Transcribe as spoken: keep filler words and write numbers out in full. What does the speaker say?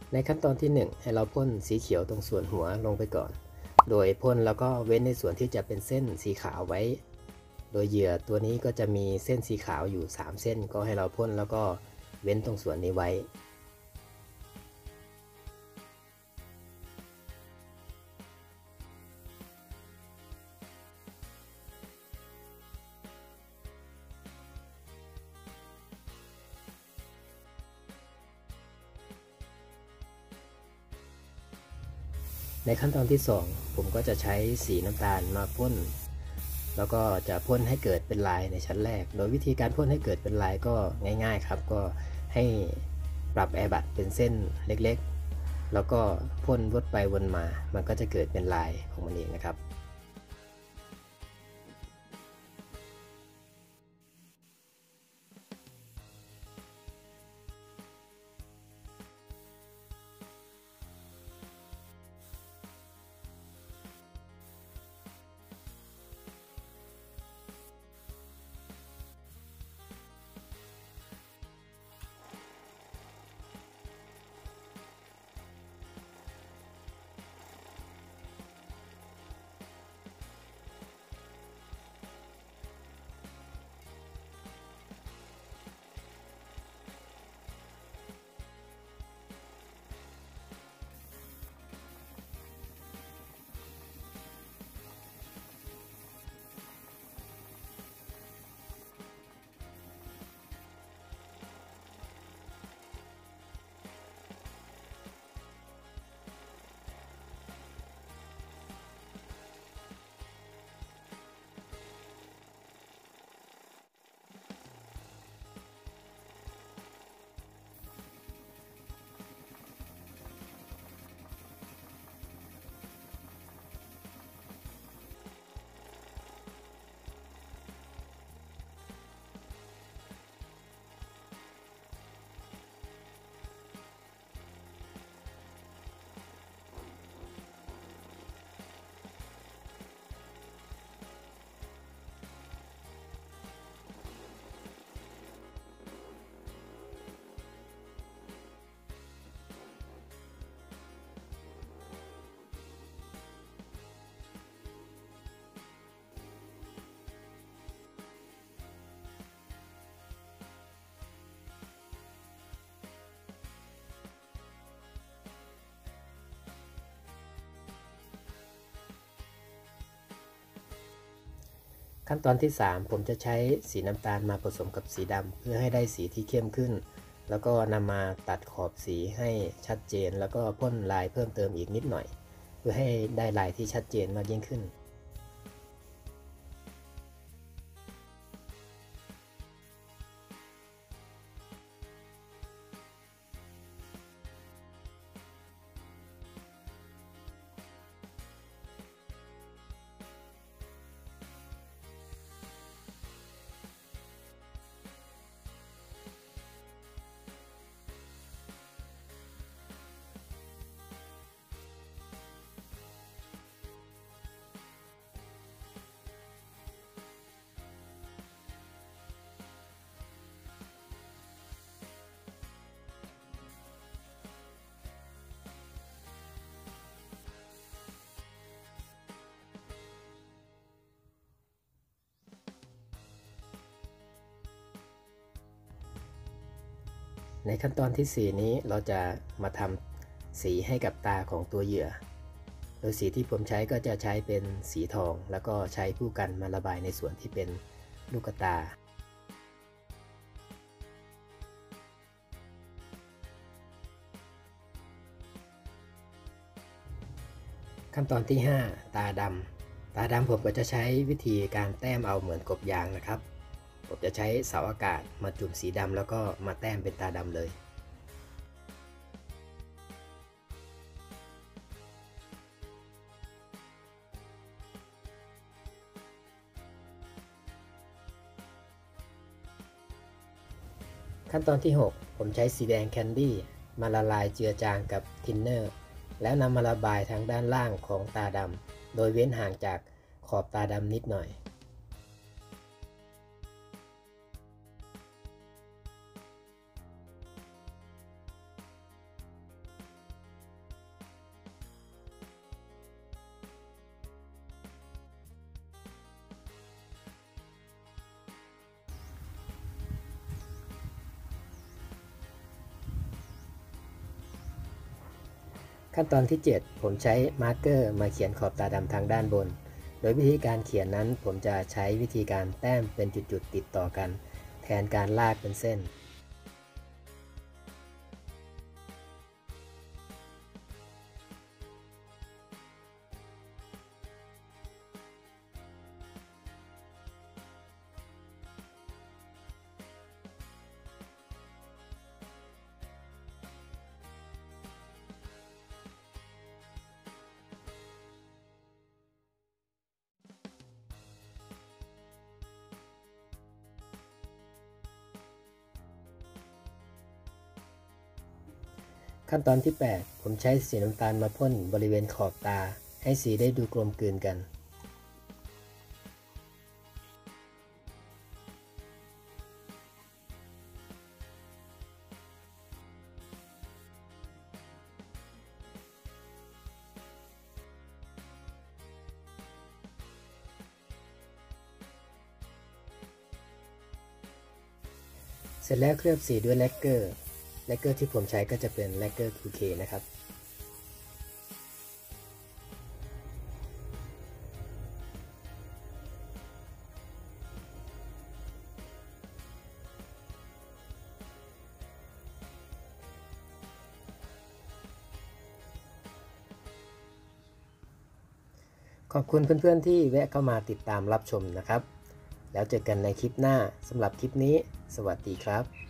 ในขั้นตอนที่หนึ่งให้เราพ่นสีเขียวตรงส่วนหัวลงไปก่อนโดยพ่นแล้วก็เว้นในส่วนที่จะเป็นเส้นสีขาวไว้โดยเหยื่อตัวนี้ก็จะมีเส้นสีขาวอยู่สามเส้นก็ให้เราพ่นแล้วก็เว้นตรงส่วนนี้ไว้ในขั้นตอนที่สองผมก็จะใช้สีน้ำตาลมาพ่นแล้วก็จะพ่นให้เกิดเป็นลายในชั้นแรกโดยวิธีการพ่นให้เกิดเป็นลายก็ง่ายๆครับก็ให้ปรับแอร์บัดเป็นเส้นเล็กๆแล้วก็พ่นวนไปวนมามันก็จะเกิดเป็นลายของมันเองนะครับขั้นตอนที่สามผมจะใช้สีน้ำตาลมาผสมกับสีดำเพื่อให้ได้สีที่เข้มขึ้นแล้วก็นำมาตัดขอบสีให้ชัดเจนแล้วก็พ่นลายเพิ่มเติมอีกนิดหน่อยเพื่อให้ได้ลายที่ชัดเจนมากยิ่งขึ้นในขั้นตอนที่สี่นี้เราจะมาทำสีให้กับตาของตัวเหยื่อโดยสีที่ผมใช้ก็จะใช้เป็นสีทองแล้วก็ใช้คู่กันมาระบายในส่วนที่เป็นลูกตาขั้นตอนที่ห้าตาดำตาดำผมก็จะใช้วิธีการแต้มเอาเหมือนกบยางนะครับผมจะใช้เสาอากาศมาจุ่มสีดำแล้วก็มาแต้มเป็นตาดำเลยขั้นตอนที่หกผมใช้สีแดงแคนดี้มาละลายเจือจางกับทินเนอร์แล้วนำมาระบายทางด้านล่างของตาดำโดยเว้นห่างจากขอบตาดำนิดหน่อย ขขั้นตอนที่เจ็ดผมใช้มาร์กเกอร์มาเขียนขอบตาดำทางด้านบนโดยวิธีการเขียนนั้นผมจะใช้วิธีการแต้มเป็นจุดๆติดต่อกันแทนการลากเป็นเส้นขั้นตอนที่แปดผมใช้สีน้ำตาลมาพ่นบริเวณขอบตาให้สีได้ดูกลมกลืนกันเสร็จแล้วเคลือบสีด้วยแลกเกอร์แลกเกอร์ที่ผมใช้ก็จะเป็นแลกเกอร์ คิว เค นะครับขอบคุณเพื่อนๆที่แวะเข้ามาติดตามรับชมนะครับแล้วเจอกันในคลิปหน้าสำหรับคลิปนี้สวัสดีครับ